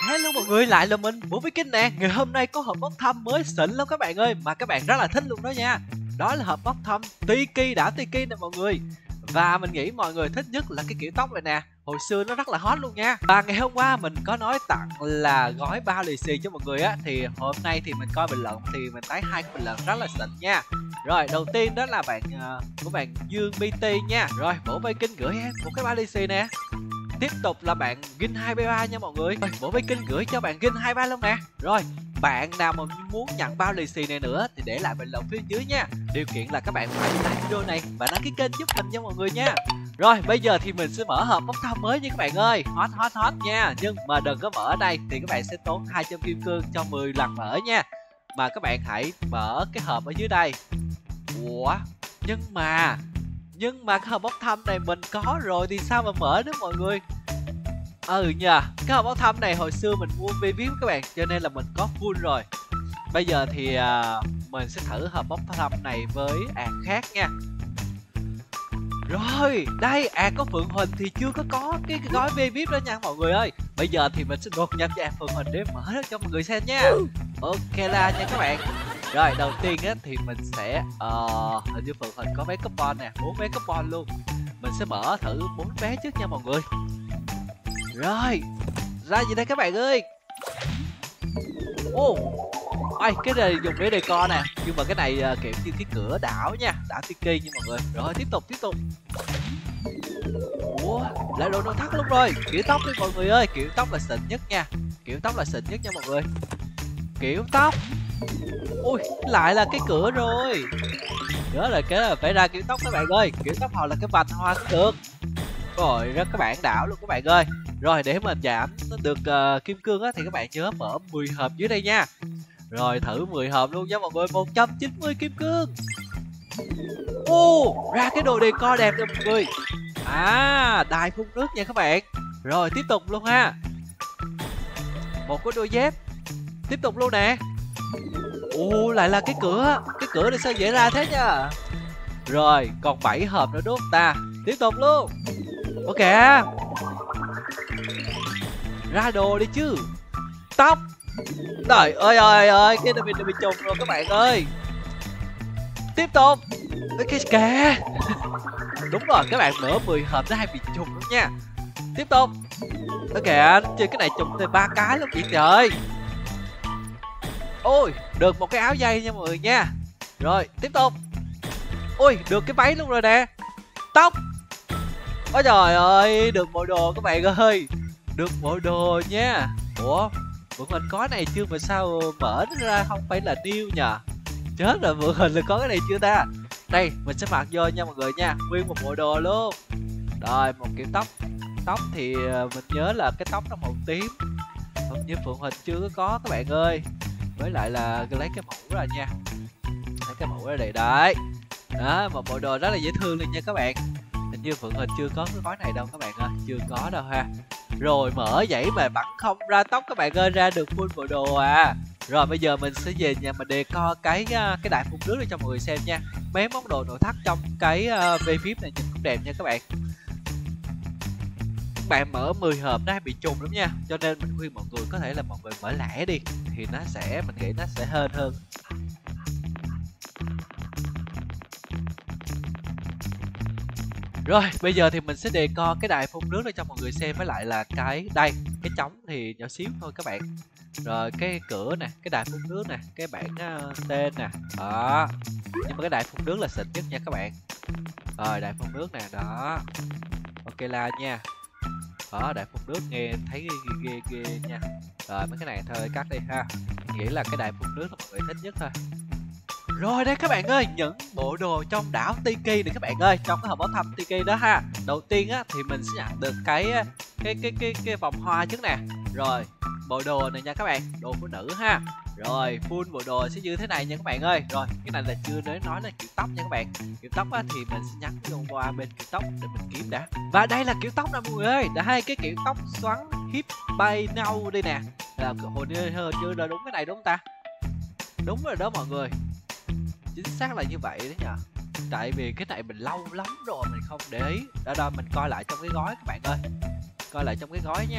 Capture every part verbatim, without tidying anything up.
Hello mọi người, lại là mình Vũ Viking nè. Ngày hôm nay có hộp bốc thăm mới xịn lắm các bạn ơi, mà các bạn rất là thích luôn đó nha. Đó là hộp bốc thăm Tiki, đảo Tiki nè mọi người. Và mình nghĩ mọi người thích nhất là cái kiểu tóc này nè. Hồi xưa nó rất là hot luôn nha. Và ngày hôm qua mình có nói tặng là gói bao lì xì cho mọi người á. Thì hôm nay thì mình coi bình luận thì mình thấy hai cái bình luận rất là xịn nha. Rồi đầu tiên đó là bạn uh, của bạn Dương bê tê nha. Rồi Vũ Viking gửi em một cái bao lì xì nè. Tiếp tục là bạn Gin hai ba nha mọi người. Vũ Viking gửi cho bạn Gin hai ba luôn nè. Rồi bạn nào mà muốn nhận bao lì xì này nữa thì để lại bình luận phía dưới nha. Điều kiện là các bạn phải like video này và đăng ký kênh giúp mình nha mọi người nha. Rồi bây giờ thì mình sẽ mở hộp bốc thăm mới nha các bạn ơi. Hot hot hot nha. Nhưng mà đừng có mở ở đây thì các bạn sẽ tốn hai trăm kim cương cho mười lần mở nha. Mà các bạn hãy mở cái hộp ở dưới đây. Ủa nhưng mà Nhưng mà cái hộp bốc thăm này mình có rồi thì sao mà mở nữa mọi người. Ừ nha, cái hộp bốc thăm này hồi xưa mình mua vê vê i pê các bạn, cho nên là mình có full rồi. Bây giờ thì à, mình sẽ thử hộp bốc thăm này với ạc khác nha. Rồi, đây ạc có Phượng Huỳnh thì chưa có có cái, cái gói vê vê i pê đó nha mọi người ơi. Bây giờ thì mình sẽ đột nhập cho ạc Phượng Huỳnh để mở nó cho mọi người xem nha. Ok là nha các bạn. Rồi đầu tiên á thì mình sẽ uh, hình như Phượng Huỳnh có mấy coupon nè, bốn vé coupon luôn. Mình sẽ mở thử bốn vé trước nha mọi người. Rồi, ra gì đây các bạn ơi. Ô, Ôi, cái này dùng để decor nè. Nhưng mà cái này uh, kiểu như cái cửa đảo nha, đảo Tiki nha mọi người. Rồi tiếp tục tiếp tục. Ủa, lại đồ nội thất luôn rồi. Kiểu tóc đi mọi người ơi, kiểu tóc là xịn nhất nha. Kiểu tóc là xịn nhất nha mọi người. Kiểu tóc. Ui, lại là cái cửa rồi. Nhớ là cái là phải ra kiểu tóc các bạn ơi. Kiểu tóc hoặc là cái vành hoa cũng được. Rồi rất các bạn đảo luôn các bạn ơi. Rồi để mình giảm nó được uh, kim cương á thì các bạn nhớ mở mười hộp dưới đây nha. Rồi thử mười hộp luôn nha mọi người. Một trăm chín mươi kim cương. Ô, ra cái đồ decor đẹp rồi mọi người. À, đài phun nước nha các bạn. Rồi tiếp tục luôn ha. Một cái đôi dép. Tiếp tục luôn nè. Ồ, lại là cái cửa. Cái cửa này sao dễ ra thế nha. Rồi còn bảy hộp nữa đúng không ta. Tiếp tục luôn. Ok, ra đồ đi chứ. Tóc. Trời ơi ơi ơi, cái này bị bị trùng rồi các bạn ơi. Tiếp tục. Cái kìa. Đúng rồi, các bạn mở mười hộp nó hay bị trùng lắm nha. Tiếp tục. Ok, chơi cái này trùng thêm ba cái luôn chị trời. Ôi, được một cái áo dây nha mọi người nha. Rồi, tiếp tục. Ôi, được cái váy luôn rồi nè. Tóc. Ôi trời ơi, được bộ đồ các bạn ơi. Được bộ đồ nha. Ủa, Phượng Huỳnh có này chưa mà sao mở nó ra không phải là new nhờ. Chết rồi, Phượng Huỳnh là có cái này chưa ta. Đây, mình sẽ mặc vô nha mọi người nha. Nguyên một bộ đồ luôn. Rồi, một kiểu tóc. Tóc thì mình nhớ là cái tóc nó màu tím. Hình như Phượng Huỳnh chưa có có các bạn ơi. Với lại là lấy cái mũ ra nha. Lấy cái mũ ra đây đấy. Đó, một bộ đồ rất là dễ thương luôn nha các bạn. Hình như Phượng Huỳnh chưa có cái gói này đâu các bạn ơi. Chưa có đâu ha. Rồi mở vậy mà bắn không ra tóc các bạn ơi. Ra được full bộ đồ à. Rồi bây giờ mình sẽ về nhà mình decor cái cái đài phun nước để cho mọi người xem nha. Mấy món đồ nội thất trong cái uh, vê vê i pê này nhìn cũng đẹp nha các bạn. Các bạn mở mười hộp nó hay bị trùng lắm nha. Cho nên mình khuyên mọi người có thể là mọi người mở lẻ đi. Thì nó sẽ, mình nghĩ nó sẽ hên hơn. Rồi bây giờ thì mình sẽ decor cái đài phun nước để cho mọi người xem. Với lại là cái đây, cái trống thì nhỏ xíu thôi các bạn. Rồi cái cửa nè, cái đài phun nước nè, cái bảng uh, tên nè. Đó. Nhưng mà cái đài phun nước là xịn nhất nha các bạn. Rồi đài phun nước nè, đó. Ok la nha. Đó, đài phun nước nghe thấy ghê ghê ghê, ghê nha. Rồi mấy cái này thôi cắt đi ha. Nghĩ là cái đài phun nước là mọi người thích nhất thôi. Rồi đây các bạn ơi, những bộ đồ trong đảo Tiki này các bạn ơi, trong cái hộp bốc thăm Tiki đó ha. Đầu tiên á thì mình sẽ nhận được cái cái cái cái cái vòng hoa trước nè. Rồi, bộ đồ này nha các bạn, đồ của nữ ha. Rồi, full bộ đồ sẽ như thế này nha các bạn ơi. Rồi, cái này là chưa nói nói là kiểu tóc nha các bạn. Kiểu tóc á thì mình sẽ nhắn vô qua bên kiểu tóc để mình kiếm đã. Và đây là kiểu tóc nè mọi người ơi, đã hai cái kiểu tóc xoắn hip bay nâu đây nè. Là hồi như chưa ra đúng cái này đúng không ta? Đúng rồi đó mọi người. Chính xác là như vậy đấy nhờ. Tại vì cái này mình lâu lắm rồi mình không để ý. Đó đó mình coi lại trong cái gói các bạn ơi. Coi lại trong cái gói nha.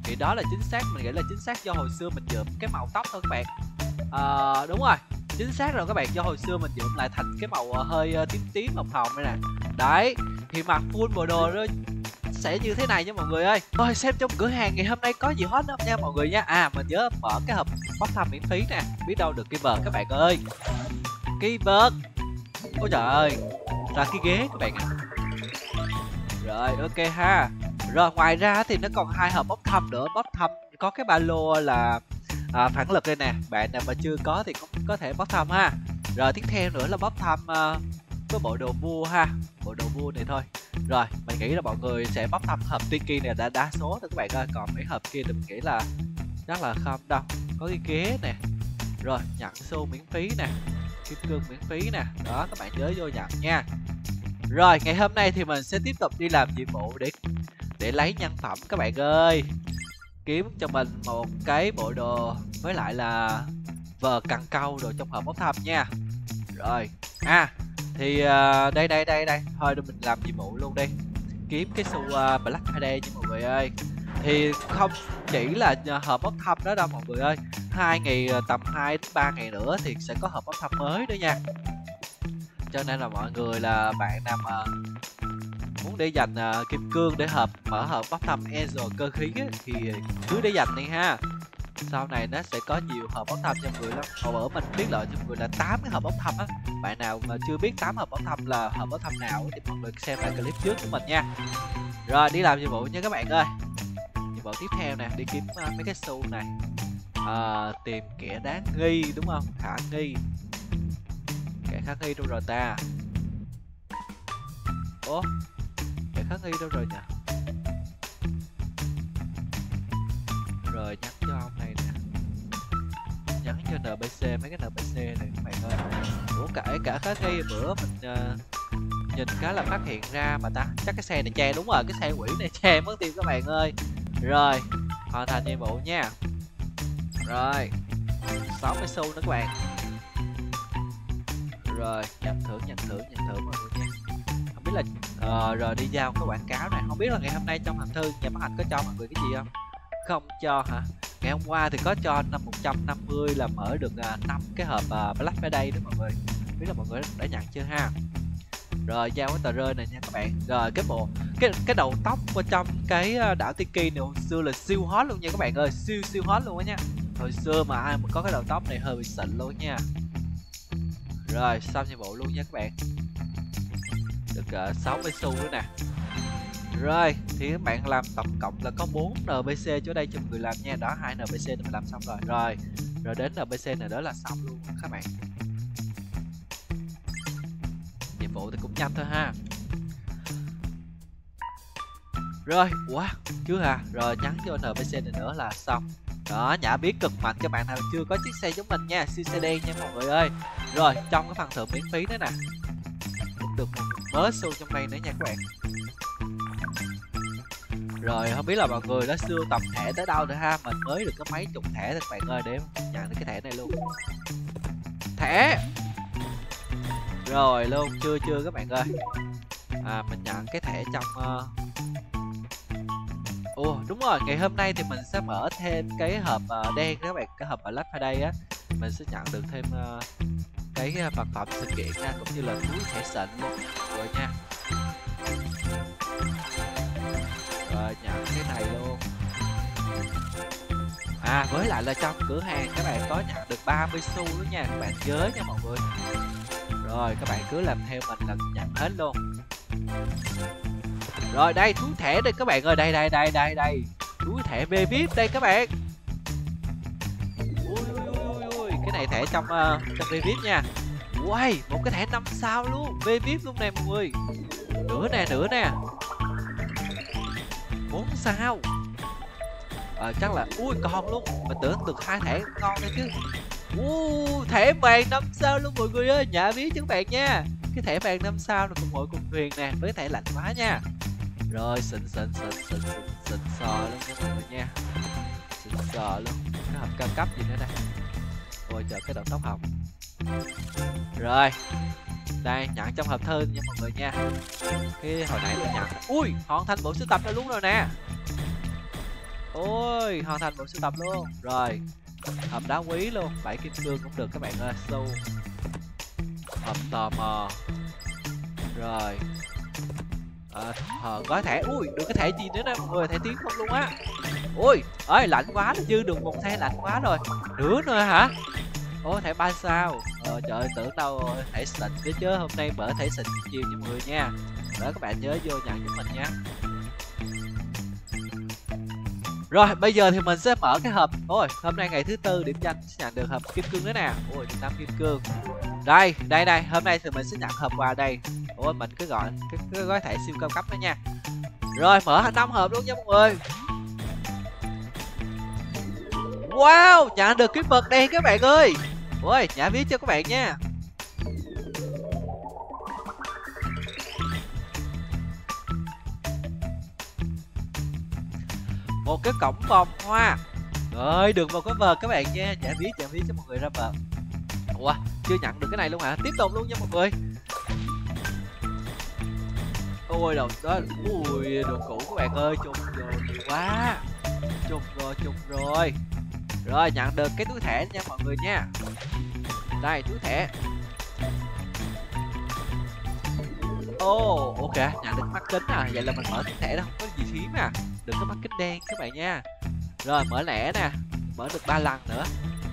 Thì đó là chính xác, mình nghĩ là chính xác do hồi xưa mình nhuộm cái màu tóc thôi các bạn. À, đúng rồi, chính xác rồi các bạn, do hồi xưa mình nhuộm lại thành cái màu hơi tím tím hồng hồng đây nè. Đấy, thì mặc full bộ đồ đó sẽ như thế này nha mọi người ơi. Rồi xem trong cửa hàng ngày hôm nay có gì hot không nha mọi người nha. À mình nhớ mở cái hộp bốc thăm miễn phí nè, biết đâu được keyword các bạn ơi. Keyword, ôi trời ơi, ra cái ghế các bạn ạ. À. Rồi ok ha. Rồi ngoài ra thì nó còn hai hộp bốc thăm nữa. Bốc thăm có cái ba lô là à, phản lực đây nè, bạn nào mà chưa có thì cũng có thể bốc thăm ha. Rồi tiếp theo nữa là bốc thăm uh, với bộ đồ vua ha, bộ đồ vua này thôi. Rồi mình nghĩ là mọi người sẽ bốc thăm hộp Tiki này đã đa số thôi các bạn ơi, còn mấy hộp kia thì mình nghĩ là chắc là không đâu. Có cái ghế nè, rồi nhận xu miễn phí nè, kim cương miễn phí nè, đó các bạn nhớ vô nhận nha. Rồi ngày hôm nay thì mình sẽ tiếp tục đi làm nhiệm vụ để để lấy nhân phẩm các bạn ơi, kiếm cho mình một cái bộ đồ với lại là vờ cần câu đồ trong hộp bốc thăm nha. Rồi à thì uh, đây đây đây đây thôi để mình làm nhiệm vụ luôn đi, kiếm cái xu uh, Black Friday nha mọi người ơi. Thì không chỉ là hộp bốc thăm đó đâu mọi người ơi, hai ngày tầm hai đến ba ngày nữa thì sẽ có hộp bốc thăm mới nữa nha. Cho nên là mọi người là bạn nào mà muốn để dành uh, kim cương để hộp mở hộp bốc thăm Angel cơ khí ấy, thì cứ để dành đi ha. Sau này nó sẽ có nhiều hộp bốc thăm cho người lắm. Hồi bữa mình tiết lộ cho người là tám cái hộp bốc thăm á. Bạn nào mà chưa biết tám hộp bốc thăm là hộp bốc thăm nào thì mọi người xem lại clip trước của mình nha. Rồi đi làm nhiệm vụ nha các bạn ơi. Nhiệm vụ tiếp theo nè, đi kiếm uh, mấy cái xu này. À, tìm kẻ đáng nghi đúng không? Khả nghi. Kẻ khả nghi đâu rồi ta? Ủa? Kẻ khả nghi đâu rồi nhỉ? Rồi nhắn cho ông này nè, nhắn cho en pê xê, mấy cái en pê xê này các bạn ơi. Ủa cả cả khá nghi bữa mình uh, nhìn cái là phát hiện ra mà ta, chắc cái xe này che, đúng rồi cái xe quỷ này che mất tiêu các bạn ơi. Rồi hoàn thành nhiệm vụ nha. Rồi sáu mươi xu nữa các bạn. Rồi nhận thưởng nhận thưởng nhận thưởng mọi người nha. Không biết là uh, rồi đi giao cái quảng cáo này, không biết là ngày hôm nay trong hòm thư nhà phát hành có cho mọi người cái gì không? Không cho hả? Ngày hôm qua thì có cho năm một trăm năm mươi là mở được uh, năm cái hộp uh, Black Friday đó mọi người. Không biết là mọi người đã nhận chưa ha? Rồi giao cái tờ rơi này nha các bạn. Rồi cái bộ cái cái đầu tóc ở trong cái đảo Tiki này hồi xưa là siêu hot luôn nha các bạn ơi, siêu siêu hot luôn á nha. Hồi xưa mà ai mà có cái đầu tóc này hơi bị xịn luôn nha. Rồi xong nhiệm vụ luôn nha các bạn. Được uh, sáu mươi xu nữa nè. Rồi thì các bạn làm tổng cộng là có bốn en pê xê chỗ đây cho người làm nha. Đó hai en pê xê này mình làm xong rồi. Rồi rồi đến en pê xê này đó là xong luôn các bạn. Nhiệm vụ thì cũng nhanh thôi ha. Rồi quá chưa hả? Rồi nhắn cho en pê xê này nữa là xong. Đó nhã biết cực mạnh cho bạn nào chưa có chiếc xe giống mình nha, siêu xe đen nha mọi người ơi. Rồi trong cái phần thưởng miễn phí nữa nè, cũng được một mớ xu trong đây nữa nha các bạn. Rồi không biết là mọi người đã sưu tầm thẻ tới đâu rồi ha. Mình mới được có mấy chục thẻ thôi các bạn ơi, để nhận được cái thẻ này luôn. Thẻ rồi luôn, chưa chưa các bạn ơi. À mình nhận cái thẻ trong uh... ồ đúng rồi, ngày hôm nay thì mình sẽ mở thêm cái hộp uh, đen đó các bạn, cái hộp Black Friday á. Mình sẽ nhận được thêm uh, cái vật phẩm sự kiện nha, cũng như là túi thẻ xịn luôn rồi nha. Rồi nhận cái này luôn. À với lại là trong cửa hàng các bạn có nhận được ba mươi xu nữa nha, các bạn nhớ nha mọi người. Rồi các bạn cứ làm theo mình là nhận hết luôn. Rồi đây túi thẻ đây các bạn ơi, đây đây đây đây đây túi thẻ vê i ai pi đây các bạn. Ui, ui, ui, ui. Cái này thẻ trong uh, trong vê i ai pi nha. Wow, một cái thẻ năm sao luôn, vê i pi luôn này mọi người. Nữa nè, nữa nè, bốn sao. À, chắc là ui còn luôn, mình tưởng được hai thẻ ngon đấy chứ. Uh, thẻ vàng năm sao luôn mọi người ơi, nhả ví cho các bạn nha. Cái thẻ vàng năm sao là cùng hội cùng thuyền nè, với thẻ lạnh quá nha. Rồi xịn xịn xịn xịn xịn xịn sò luôn nha mọi người nha, xịn sò luôn. Cái hộp cao cấp gì nữa đây. Ôi chờ cái đầu tóc hồng. Rồi đây nhận trong hộp thư nha mọi người nha. Cái hồi nãy tôi nhận, ui hoàn thành bộ sưu tập ra luôn rồi nè. Ôi, hoàn thành bộ sưu tập luôn. Rồi, hộp đá quý luôn, bảy kim cương cũng được các bạn ơi. Su, hộp tò mò. Rồi, à, hờ, gói thẻ. Ui, được cái thẻ gì nữa nè mọi người, thẻ tiếng không luôn á. Ui, ơi lạnh quá, dư được một thẻ lạnh quá rồi. Nữa nữa hả? Ôi thẻ ba sao. Ờ trời ơi, tưởng đâu thẻ xịn nữa chứ, hôm nay mở thẻ xịn chiều nha mọi người nha. Đó các bạn nhớ vô nhận giúp mình nha. Rồi bây giờ thì mình sẽ mở cái hộp. Ôi hôm nay ngày thứ tư, điểm danh sẽ nhận được hộp kim cương nữa nè. Ôi năm kim cương. Đây đây đây, hôm nay thì mình sẽ nhận hộp quà đây. Ôi mình cứ gọi cái, cái gói thẻ siêu cao cấp đó nha. Rồi mở năm hộp luôn nha mọi người. Wow, nhận được cái vật đây các bạn ơi. Ôi nhả viết cho các bạn nha. Một cái cổng vòng hoa. Rồi được một cái vợt các bạn nha. Nhả viết nhả viết cho mọi người ra vợt. Ủa chưa nhận được cái này luôn hả? Tiếp tục luôn nha mọi người. Ôi đầu đó. Ui đồ cũ các bạn ơi. Trùng rồi nhiều quá. Trùng rồi trùng rồi. Rồi nhận được cái túi thẻ nha mọi người nha. Đây túi thẻ. Ồ oh, ok, nhận được mắt kính à. Vậy là mình mở túi thẻ đó không có gì hiếm à. Được cái mắt kính đen các bạn nha. Rồi mở lẻ nè. Mở được ba lần nữa.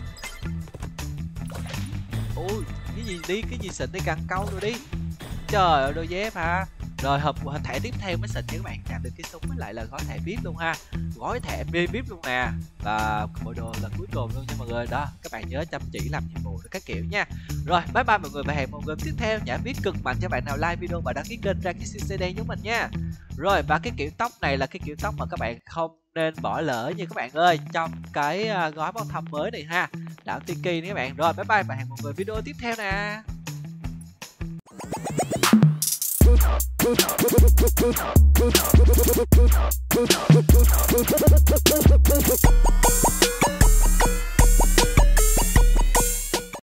Ui cái gì đi, cái gì xịn đi, càng câu rồi đi. Trời ơi đôi dép hả. Rồi hộp thẻ tiếp theo mới xịn nha các bạn, nhận được cái súng với lại là gói thẻ vê i pê luôn ha. Gói thẻ vê i pê luôn nè. Và bộ đồ là cuối cùng luôn nha mọi người. Đó các bạn nhớ chăm chỉ làm nhiệm vụ các kiểu nha. Rồi bye bye mọi người, và hẹn một game tiếp theo. Nhả viết cực mạnh cho bạn nào like video và đăng ký kênh ra cái xê xê đen giống mình nha. Rồi và cái kiểu tóc này là cái kiểu tóc mà các bạn không nên bỏ lỡ nha các bạn ơi, trong cái gói bốc thăm mới này ha, đảo Tiki nè các bạn. Rồi bye bye và hẹn một người video tiếp theo nè. We'll be right back.